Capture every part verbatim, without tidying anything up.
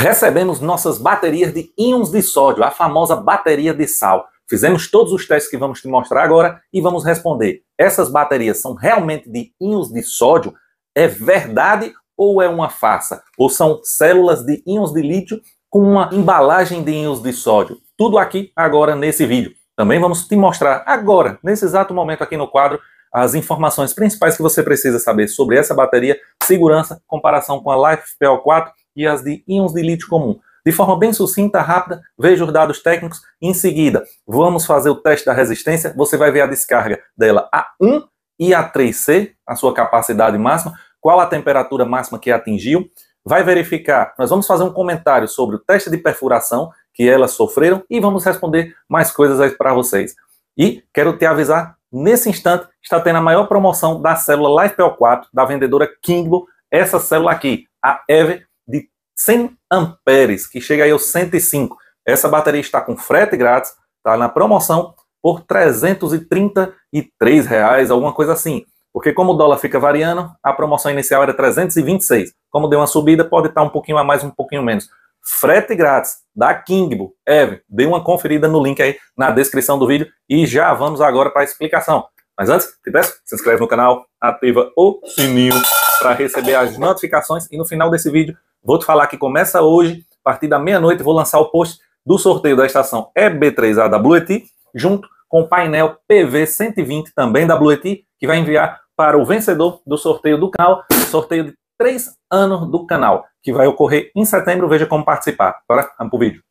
Recebemos nossas baterias de íons de sódio, a famosa bateria de sal. Fizemos todos os testes que vamos te mostrar agora e vamos responder. Essas baterias são realmente de íons de sódio? É verdade ou é uma farsa? Ou são células de íons de lítio com uma embalagem de íons de sódio? Tudo aqui agora nesse vídeo. Também vamos te mostrar agora, nesse exato momento aqui no quadro, as informações principais que você precisa saber sobre essa bateria, segurança, comparação com a LiFePO quatro e as de íons de lítio comum. De forma bem sucinta, rápida, veja os dados técnicos. Em seguida, vamos fazer o teste da resistência. Você vai ver a descarga dela A um e A três C, a sua capacidade máxima, qual a temperatura máxima que atingiu. Vai verificar, nós vamos fazer um comentário sobre o teste de perfuração que elas sofreram e vamos responder mais coisas aí para vocês. E quero te avisar, nesse instante, está tendo a maior promoção da célula LiFePO quatro, da vendedora Kingbo, essa célula aqui, a EVE, de cem amperes, que chega aí aos cento e cinco. Essa bateria está com frete grátis, está na promoção por trezentos e trinta e três reais, alguma coisa assim. Porque como o dólar fica variando, a promoção inicial era trezentos e vinte e seis. Como deu uma subida, pode estar um pouquinho a mais, um pouquinho menos. Frete grátis da Kingbo. Eve, dê uma conferida no link aí na descrição do vídeo e já vamos agora para a explicação. Mas antes, te peço, se inscreve no canal, ativa o sininho para receber as notificações e no final desse vídeo vou te falar que começa hoje, a partir da meia-noite, vou lançar o post do sorteio da estação E B três A W E T, junto com o painel P V cento e vinte também da W E T, que vai enviar para o vencedor do sorteio do canal, sorteio de três anos do canal, que vai ocorrer em setembro. Veja como participar. Agora, vamos para o vídeo.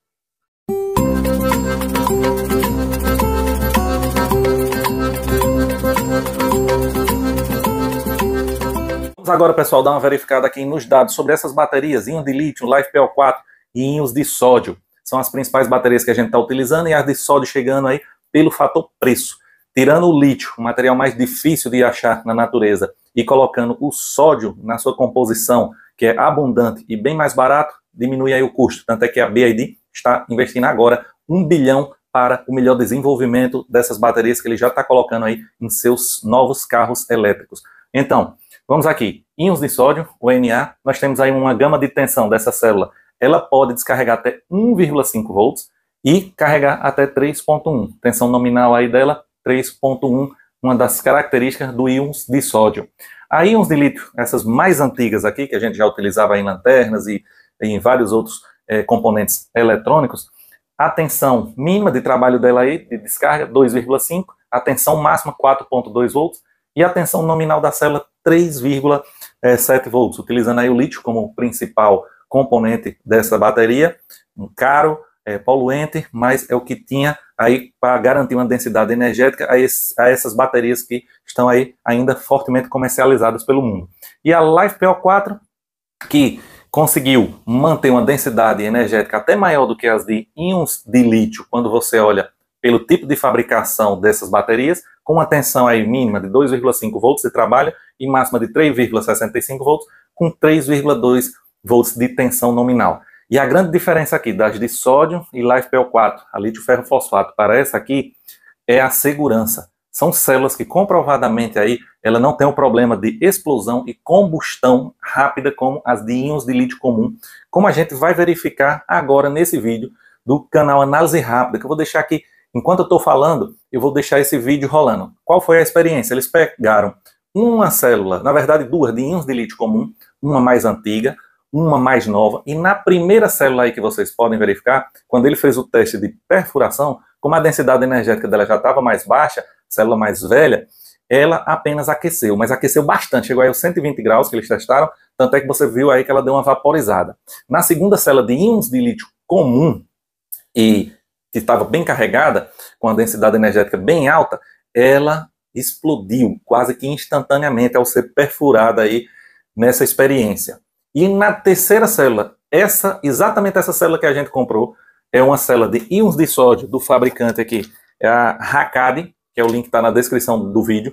Vamos agora, pessoal, dar uma verificada aqui nos dados sobre essas baterias, íons de lítio, LiFePO quatro e íons de sódio. São as principais baterias que a gente está utilizando e as de sódio chegando aí pelo fator preço. Tirando o lítio, o material mais difícil de achar na natureza, e colocando o sódio na sua composição, que é abundante e bem mais barato, diminui aí o custo. Tanto é que a B Y D está investindo agora um bilhão para o melhor desenvolvimento dessas baterias que ele já está colocando aí em seus novos carros elétricos. Então, vamos aqui, íons de sódio, o N A, nós temos aí uma gama de tensão dessa célula. Ela pode descarregar até um vírgula cinco volts e carregar até três ponto um. Tensão nominal aí dela, três ponto um, uma das características do íons de sódio. A íons de lítio, essas mais antigas aqui, que a gente já utilizava em lanternas e em vários outros é, componentes eletrônicos, a tensão mínima de trabalho dela aí, de descarga, dois vírgula cinco, a tensão máxima, quatro ponto dois volts, e a tensão nominal da célula, três vírgula sete volts, utilizando aí o lítio como principal componente dessa bateria, um caro, é, poluente, mas é o que tinha aí para garantir uma densidade energética a, esse, a essas baterias que estão aí ainda fortemente comercializadas pelo mundo. E a LiFePO quatro, que conseguiu manter uma densidade energética até maior do que as de íons de lítio, quando você olha pelo tipo de fabricação dessas baterias, com uma tensão aí mínima de dois vírgula cinco volts de trabalho e máxima de três vírgula sessenta e cinco volts, com três vírgula dois volts de tensão nominal. E a grande diferença aqui das de sódio e LiFePO quatro, a lítio ferro fosfato, para essa aqui, é a segurança. São células que comprovadamente aí, ela não tem um problema de explosão e combustão rápida como as de íons de lítio comum, como a gente vai verificar agora nesse vídeo do canal Análise Rápida, que eu vou deixar aqui, enquanto eu estou falando, eu vou deixar esse vídeo rolando. Qual foi a experiência? Eles pegaram uma célula, na verdade duas de íons de lítio comum, uma mais antiga, uma mais nova, e na primeira célula aí que vocês podem verificar, quando ele fez o teste de perfuração, como a densidade energética dela já estava mais baixa, célula mais velha, ela apenas aqueceu, mas aqueceu bastante, chegou aí aos cento e vinte graus que eles testaram, tanto é que você viu aí que ela deu uma vaporizada. Na segunda célula de íons de lítio comum, e que estava bem carregada, com a densidade energética bem alta, ela explodiu quase que instantaneamente ao ser perfurada aí nessa experiência. E na terceira célula, essa, exatamente essa célula que a gente comprou, é uma célula de íons de sódio do fabricante aqui, é a Hakad, que é o link que está na descrição do vídeo.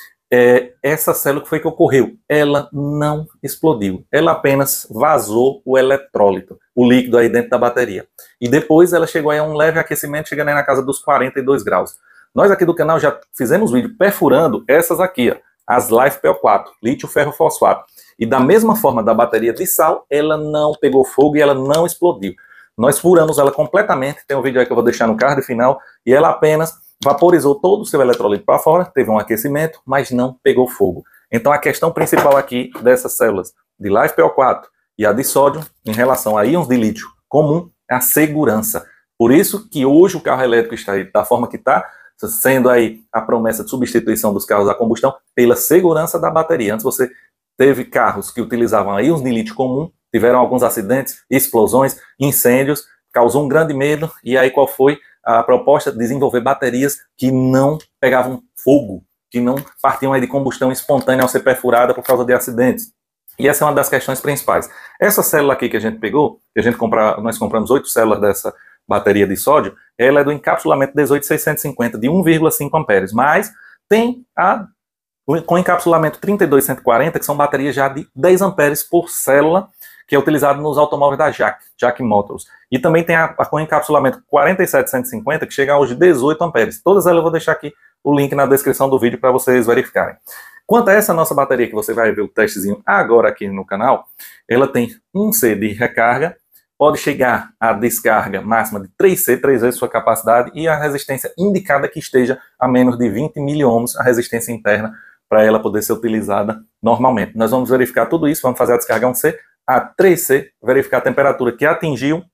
É, essa célula que foi que ocorreu, ela não explodiu, ela apenas vazou o eletrólito, o líquido aí dentro da bateria. E depois ela chegou aí a um leve aquecimento, chegando aí na casa dos quarenta e dois graus. Nós aqui do canal já fizemos vídeo perfurando essas aqui, ó, as LiFePO quatro, lítio ferro fosfato. E da mesma forma da bateria de sal, ela não pegou fogo e ela não explodiu. Nós furamos ela completamente, tem um vídeo aí que eu vou deixar no card final, e ela apenas vaporizou todo o seu eletrolito para fora, teve um aquecimento, mas não pegou fogo. Então a questão principal aqui dessas células de Life P O quatro e a de sódio, em relação a íons de lítio comum, é a segurança. Por isso que hoje o carro elétrico está aí da forma que está, sendo aí a promessa de substituição dos carros a combustão pela segurança da bateria. Antes você teve carros que utilizavam íons de lítio comum, tiveram alguns acidentes, explosões, incêndios, causou um grande medo, e aí qual foi a proposta? De desenvolver baterias que não pegavam fogo, que não partiam aí de combustão espontânea ao ser perfurada por causa de acidentes. E essa é uma das questões principais. Essa célula aqui que a gente pegou, que a gente compra, nós compramos oito células dessa bateria de sódio, ela é do encapsulamento dezoito mil seiscentos e cinquenta de um vírgula cinco amperes, mas tem a com encapsulamento trinta e dois mil cento e quarenta, que são baterias já de dez amperes por célula, que é utilizado nos automóveis da J A C, J A C Motors. E também tem a, a com encapsulamento quarenta e sete mil cento e cinquenta, que chega aos dezoito amperes. Todas elas eu vou deixar aqui o link na descrição do vídeo para vocês verificarem. Quanto a essa nossa bateria, que você vai ver o testezinho agora aqui no canal, ela tem um C de recarga, pode chegar à descarga máxima de três C, três vezes sua capacidade, e a resistência indicada que esteja a menos de vinte miliohms, a resistência interna, para ela poder ser utilizada normalmente. Nós vamos verificar tudo isso, vamos fazer a descarga um C, a três C, verificar a temperatura que atingiu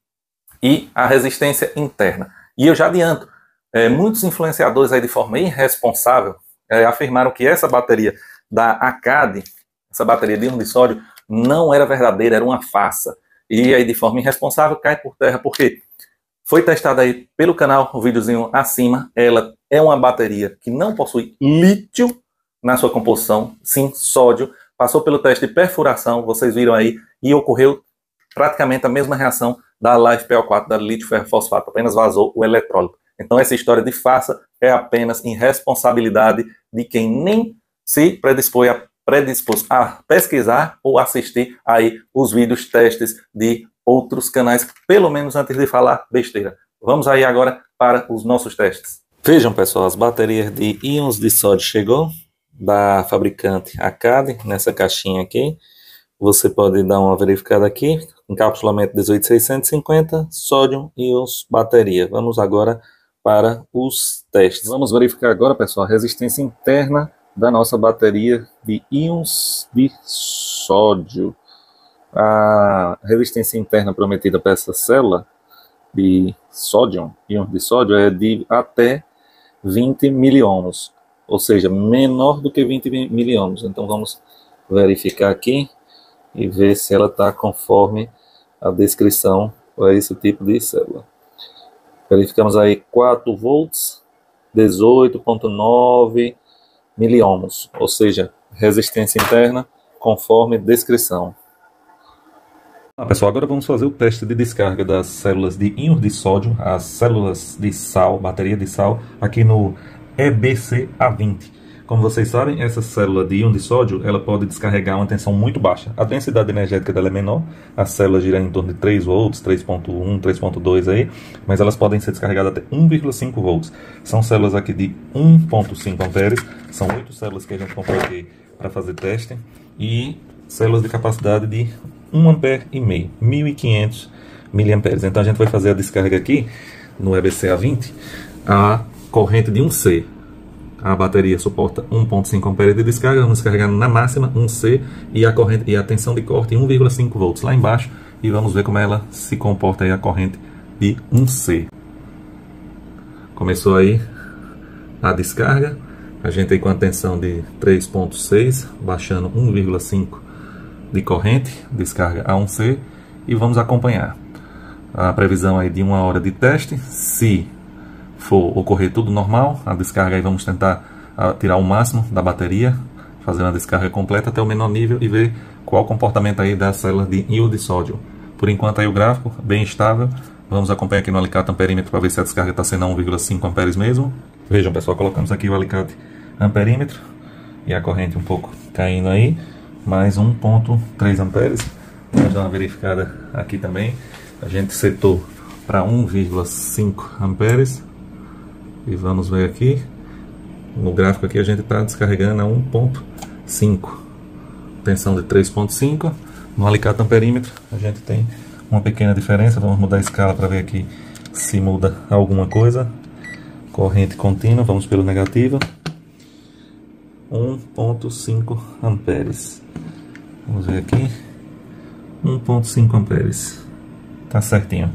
e a resistência interna. E eu já adianto, é, muitos influenciadores aí de forma irresponsável é, afirmaram que essa bateria da A C A D, essa bateria de íon de sódio, não era verdadeira, era uma farsa. E aí de forma irresponsável cai por terra, porque foi testada aí pelo canal, o videozinho acima, ela é uma bateria que não possui lítio na sua composição, sim sódio, passou pelo teste de perfuração, vocês viram aí, e ocorreu praticamente a mesma reação da Life P O quatro, da lítio ferro fosfato, apenas vazou o eletrólito. Então essa história de farsa é apenas irresponsabilidade de quem nem se predispôs a, predispôs a pesquisar ou assistir aí os vídeos testes de outros canais, pelo menos antes de falar besteira. Vamos aí agora para os nossos testes. Vejam, pessoal, as baterias de íons de sódio chegou da fabricante A C A D, nessa caixinha aqui. Você pode dar uma verificada aqui, encapsulamento dezoito mil seiscentos e cinquenta, sódio, íons, bateria. Vamos agora para os testes. Vamos verificar agora, pessoal, a resistência interna da nossa bateria de íons de sódio. A resistência interna prometida para essa célula de sódio, íons de sódio, é de até vinte miliohms, ou seja, menor do que vinte miliohms. Então vamos verificar aqui e ver se ela está conforme a descrição para esse tipo de célula. Verificamos aí quatro volts, dezoito vírgula nove miliohms, ou seja, resistência interna conforme descrição. Ah, pessoal, agora vamos fazer o teste de descarga das células de íons de sódio, as células de sal, bateria de sal, aqui no E B C A vinte. Como vocês sabem, essa célula de íon de sódio, ela pode descarregar uma tensão muito baixa. A densidade energética dela é menor, a célula gira em torno de três volts, três ponto um, três ponto dois aí, mas elas podem ser descarregadas até um vírgula cinco volts. São células aqui de um ponto cinco amperes, são oito células que a gente comprou aqui para fazer teste, e células de capacidade de um ampere e meio, mil e quinhentos miliamperes. Então a gente vai fazer a descarga aqui no E B C A vinte, a corrente de um C. A bateria suporta um ponto cinco amperes de descarga, vamos descarregar na máxima um C e a corrente e a tensão de corte em um vírgula cinco volts lá embaixo, e vamos ver como ela se comporta aí a corrente de um C. Começou aí a descarga, a gente aí com a tensão de três ponto seis, baixando um vírgula cinco de corrente, descarga a um C, e vamos acompanhar a previsão aí de uma hora de teste. Se for ocorrer tudo normal, a descarga aí vamos tentar uh, tirar o máximo da bateria, fazer uma descarga completa até o menor nível e ver qual o comportamento aí da célula de íon de sódio. Por enquanto aí o gráfico bem estável, vamos acompanhar aqui no alicate amperímetro para ver se a descarga está sendo a um vírgula cinco amperes mesmo. Vejam, pessoal, colocamos aqui o alicate amperímetro e a corrente um pouco caindo aí, mais um ponto três amperes. Vamos dar uma verificada aqui também, a gente setou para um vírgula cinco amperes. E vamos ver aqui, no gráfico aqui a gente está descarregando a um ponto cinco. tensão de três ponto cinco. No alicate amperímetro a gente tem uma pequena diferença. Vamos mudar a escala para ver aqui se muda alguma coisa. Corrente contínua, vamos pelo negativo. um ponto cinco amperes. Vamos ver aqui. um ponto cinco amperes. Tá certinho.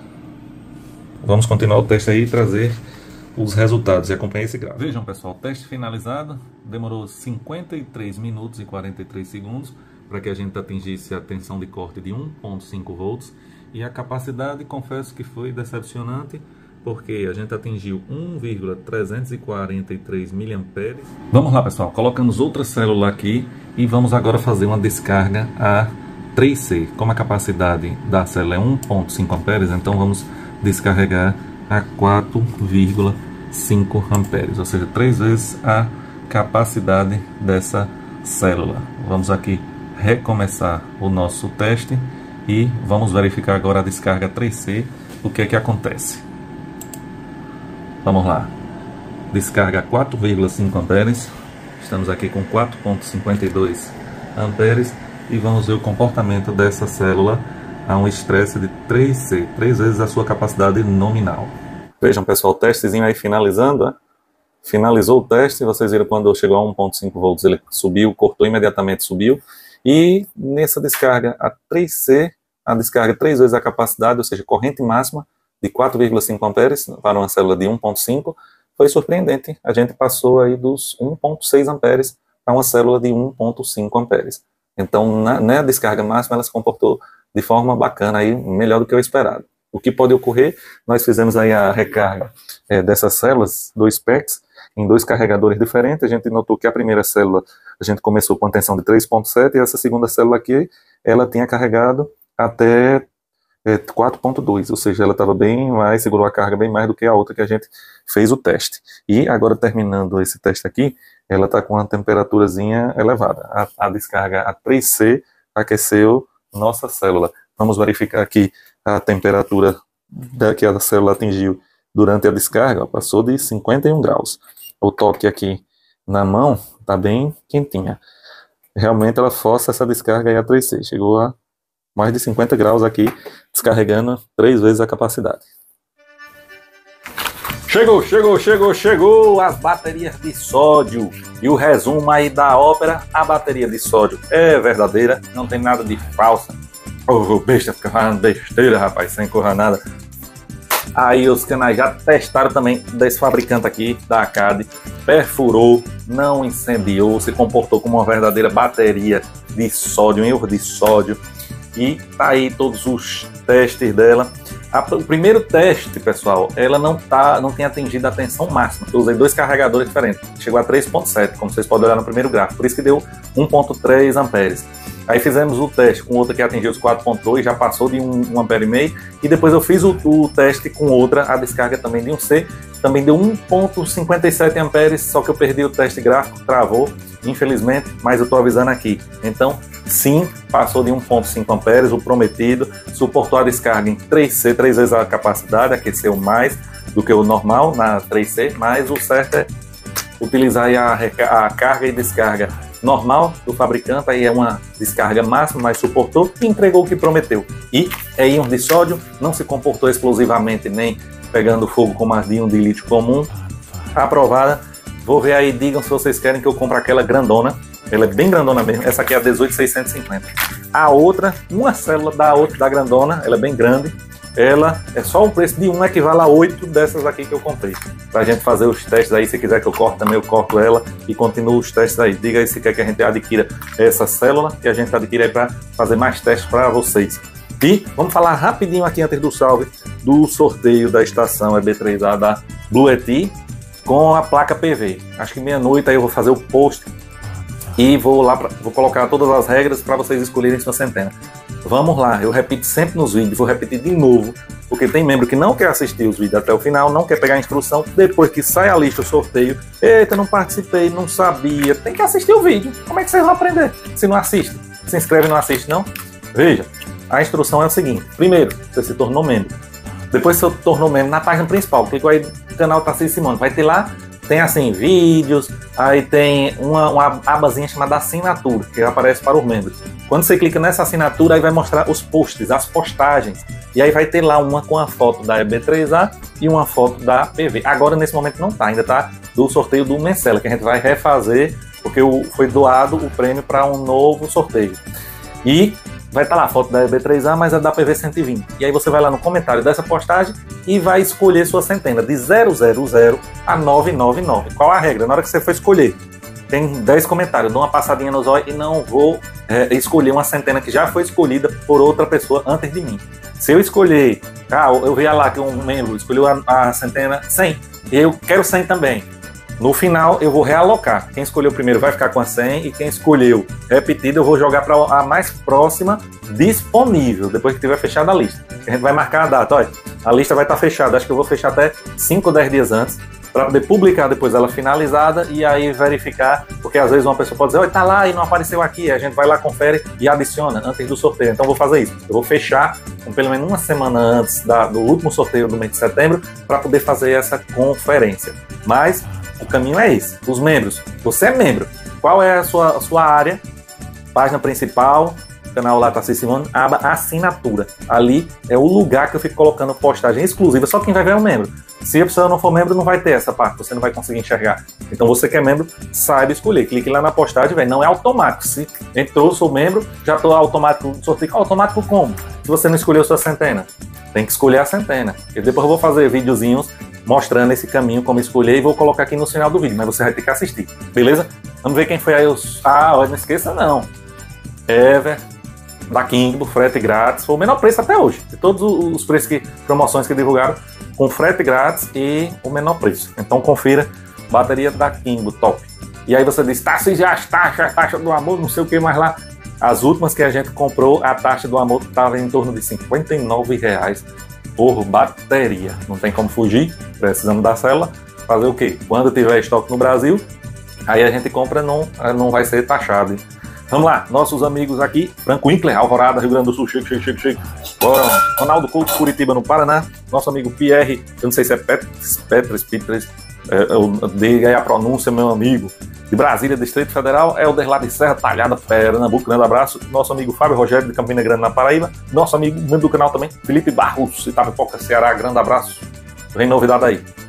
Vamos continuar o teste aí e trazer os resultados. E acompanhe esse gráfico. Vejam, pessoal, teste finalizado. Demorou cinquenta e três minutos e quarenta e três segundos para que a gente atingisse a tensão de corte de um ponto cinco volts. E a capacidade, confesso que foi decepcionante, porque a gente atingiu um vírgula trezentos e quarenta e três miliamperes. Vamos lá, pessoal. Colocamos outra célula aqui e vamos agora fazer uma descarga a três C. Como a capacidade da célula é um ponto cinco amperes, então vamos descarregar a quatro vírgula cinco amperes, ou seja, três vezes a capacidade dessa célula. Vamos aqui recomeçar o nosso teste e vamos verificar agora a descarga três C, o que é que acontece. Vamos lá, descarga quatro vírgula cinco amperes, estamos aqui com quatro ponto cinquenta e dois amperes e vamos ver o comportamento dessa célula a um estresse de três C, três vezes a sua capacidade nominal. Vejam, pessoal, o testezinho aí finalizando, né? Finalizou o teste, vocês viram quando chegou a um ponto cinco volts, ele subiu, cortou imediatamente, subiu, e nessa descarga a três C, a descarga três vezes a capacidade, ou seja, corrente máxima de quatro vírgula cinco amperes para uma célula de um ponto cinco, foi surpreendente, a gente passou aí dos um ponto seis amperes para uma célula de um ponto cinco amperes. Então, na, na descarga máxima, ela se comportou de forma bacana, aí, melhor do que o esperado. O que pode ocorrer, nós fizemos aí a recarga é, dessas células, dois packs, em dois carregadores diferentes. A gente notou que a primeira célula, a gente começou com a tensão de três ponto sete, e essa segunda célula aqui, ela tinha carregado até é, quatro ponto dois, ou seja, ela estava bem mais, segurou a carga bem mais do que a outra que a gente fez o teste. E agora, terminando esse teste aqui, ela está com uma temperaturazinha elevada. A, a descarga a três C aqueceu nossa célula. Vamos verificar aqui a temperatura que a célula atingiu durante a descarga, ó, passou de cinquenta e um graus. O toque aqui na mão está bem quentinha. Realmente ela força essa descarga aí a três C. Chegou a mais de cinquenta graus aqui, descarregando três vezes a capacidade. Chegou, chegou, chegou, chegou as baterias de sódio. E o resumo aí da ópera, a bateria de sódio é verdadeira, não tem nada de falsa. Ô, besta, fica falando besteira, rapaz, sem correr nada. Aí os canais já testaram também desse fabricante aqui, da A C A D, perfurou, não incendiou, se comportou como uma verdadeira bateria de sódio, um erro de sódio. E tá aí todos os testes dela. O primeiro teste, pessoal, ela não, tá, não tem atingido a tensão máxima. Eu usei dois carregadores diferentes, chegou a três ponto sete, como vocês podem olhar no primeiro gráfico, por isso que deu um ponto três amperes. Aí fizemos o teste com outra que atingiu os quatro ponto dois, já passou de um ampere e meio, e depois eu fiz o, o teste com outra, a descarga também de um C, também deu um ponto cinquenta e sete amperes, só que eu perdi o teste gráfico, travou, infelizmente, mas eu estou avisando aqui. Então, sim, passou de um ponto cinco amperes, o prometido, suportou a descarga em três C, três vezes a capacidade, aqueceu mais do que o normal na três C, mas o certo é utilizar aí a, a carga e descarga normal do fabricante, aí é uma descarga máxima, mas suportou e entregou o que prometeu. E é íon de sódio, não se comportou explosivamente, nem pegando fogo como a de íon de lítio comum. Aprovada. Vou ver aí, digam se vocês querem que eu compre aquela grandona. Ela é bem grandona mesmo. Essa aqui é a dezoito mil seiscentos e cinquenta. A outra, uma célula da outra, da grandona, ela é bem grande. Ela é só o preço de uma, equivale a oito dessas aqui que eu comprei. Pra gente fazer os testes aí, se quiser que eu corte também, eu corto ela e continuo os testes aí. Diga aí se quer que a gente adquira essa célula, que a gente adquira aí pra fazer mais testes pra vocês. E vamos falar rapidinho aqui antes do salve do sorteio da estação E B três A da Bluetooth com a placa P V. Acho que meia-noite aí eu vou fazer o post e vou lá pra, vou colocar todas as regras para vocês escolherem sua centena. Vamos lá, eu repito sempre nos vídeos, vou repetir de novo, porque tem membro que não quer assistir os vídeos até o final, não quer pegar a instrução, depois que sai a lista, o sorteio, eita, não participei, não sabia, tem que assistir o vídeo. Como é que vocês vão aprender se não assiste? Se inscreve e não assiste, não? Veja, a instrução é o seguinte: primeiro, você se tornou membro. Depois você se tornou membro na página principal, clicou aí no canal Tarcísio Simone, vai ter lá tem assim, vídeos, aí tem uma, uma abazinha chamada assinatura, que aparece para os membros. Quando você clica nessa assinatura, aí vai mostrar os posts, as postagens. E aí vai ter lá uma com a foto da E B três A e uma foto da P V. Agora, nesse momento, não tá, ainda tá do sorteio do Mencela, que a gente vai refazer, porque foi doado o prêmio para um novo sorteio. E vai estar lá a foto da E B três A, mas a da P V cento e vinte. E aí você vai lá no comentário dessa postagem e vai escolher sua centena de zero zero zero a novecentos e noventa e nove. Qual a regra? Na hora que você for escolher, tem dez comentários, dou uma passadinha no zóio e não vou é, escolher uma centena que já foi escolhida por outra pessoa antes de mim. Se eu escolher, ah, eu vi lá que um membro escolheu a, a centena cem, eu quero cem também. No final, eu vou realocar. Quem escolheu primeiro vai ficar com a cem e quem escolheu repetido, eu vou jogar para a mais próxima disponível, depois que tiver fechada a lista. A gente vai marcar a data. Olha, a lista vai estar fechada. Acho que eu vou fechar até cinco ou dez dias antes, para poder publicar depois ela finalizada e aí verificar, porque às vezes uma pessoa pode dizer, olha, tá lá e não apareceu aqui. A gente vai lá, confere e adiciona antes do sorteio. Então eu vou fazer isso. Eu vou fechar com pelo menos uma semana antes da, do último sorteio do mês de setembro para poder fazer essa conferência. Mas o caminho é esse. Os membros. Você é membro. Qual é a sua, a sua área? Página principal, canal lá Tarcísio Simone, aba assinatura. Ali é o lugar que eu fico colocando postagem exclusiva. Só quem vai ver é o membro. Se a pessoa não for membro, não vai ter essa parte. Você não vai conseguir enxergar. Então você que é membro, saiba escolher. Clique lá na postagem, velho. Não é automático. Se entrou, sou membro, já estou automático. Sorteio automático como? Se você não escolheu sua centena. Tem que escolher a centena. E depois eu vou fazer videozinhos mostrando esse caminho, como escolher, e vou colocar aqui no final do vídeo, mas você vai ter que assistir, beleza? Vamos ver quem foi aí os... Ah, olha, não esqueça não. Ever, da King, do frete grátis, foi o menor preço até hoje. De todos os preços que, promoções que divulgaram, com frete grátis e o menor preço. Então confira, bateria da King, top. E aí você diz, tá, se já as taxas, a taxa do amor, não sei o que mais lá. As últimas que a gente comprou, a taxa do amor estava em torno de cinquenta e nove reais por bateria. Não tem como fugir, precisamos da célula. Fazer o quê? Quando tiver estoque no Brasil, aí a gente compra, não, não vai ser taxado. Vamos lá, nossos amigos aqui, Franco Winkler, Alvorada, Rio Grande do Sul, chega, chega, chega, chega. Bora, Ronaldo Couto, Curitiba, no Paraná. Nosso amigo Pierre, eu não sei se é Petras, Petras, Petras, é, eu dei aí a pronúncia, meu amigo. De Brasília, Distrito Federal, Helder lá de Serra Talhada, Pernambuco, grande abraço. Nosso amigo Fábio Rogério, de Campina Grande, na Paraíba. Nosso amigo, membro do canal também, Felipe Barros, Itapipoca, Ceará, grande abraço. Vem novidade aí.